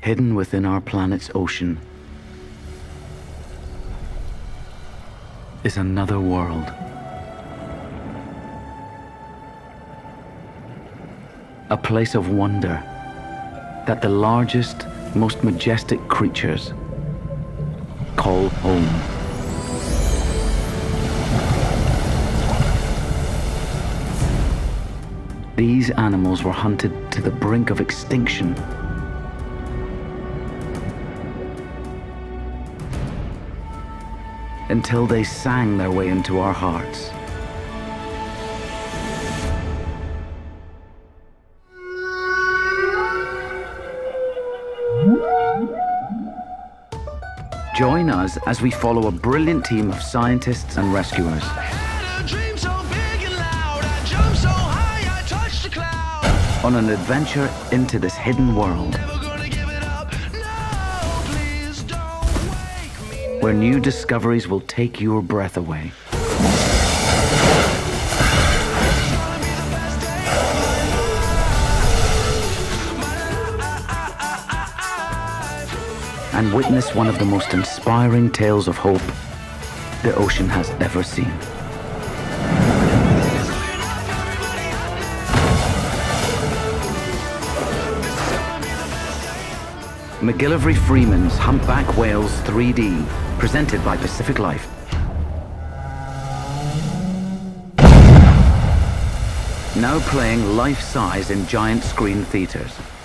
Hidden within our planet's ocean is another world. A place of wonder that the largest, most majestic creatures call home. These animals were hunted to the brink of extinction. Until they sang their way into our hearts. Join us as we follow a brilliant team of scientists and rescuers on an adventure into this hidden world, where new discoveries will take your breath away. And witness one of the most inspiring tales of hope the ocean has ever seen. MacGillivray Freeman's Humpback Whales 3D, presented by Pacific Life. Now playing life-size in giant screen theaters.